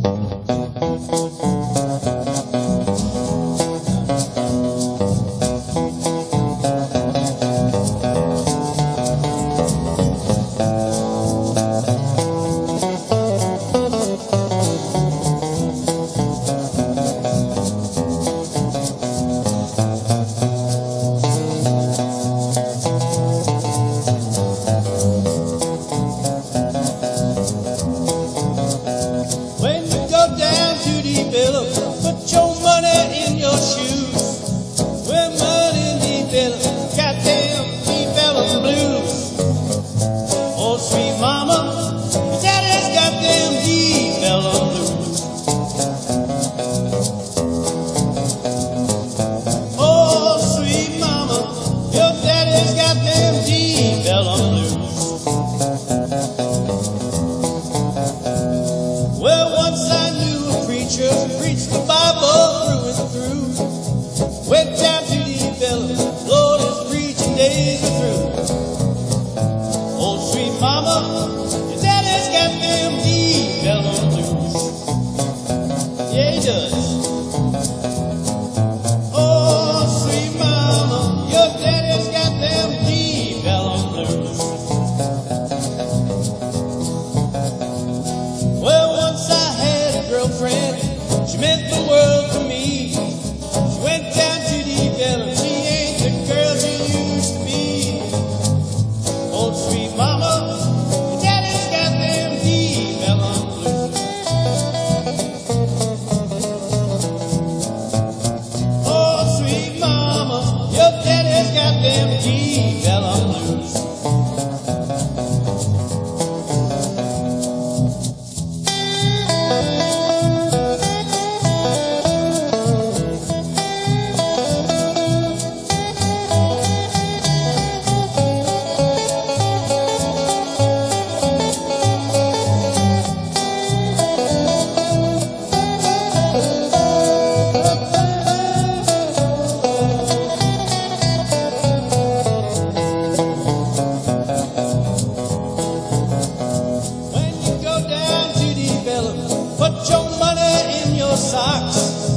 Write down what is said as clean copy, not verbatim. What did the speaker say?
Put your money in your shoes. Well, money develop, goddamn develop blues. Oh, sweet mama, your daddy's goddamn develop blues. Oh, sweet mama, your daddy's goddamn develop blues. Well, once I knew a preacher preached the Bible through and through. Went down to the village, Lord, his preaching days are through. Oh, sweet mama, your daddy's got them develop blues. Yeah, he does. Oh, sweet mama, your daddy's got them develop blues. Well, once I had a girlfriend, she meant the world to me. She went down to the village, she ain't the girl she used to be. Oh, sweet mama, your daddy's got them develop blues. Oh, sweet mama, your daddy's got them develop blues. Put your money in your socks.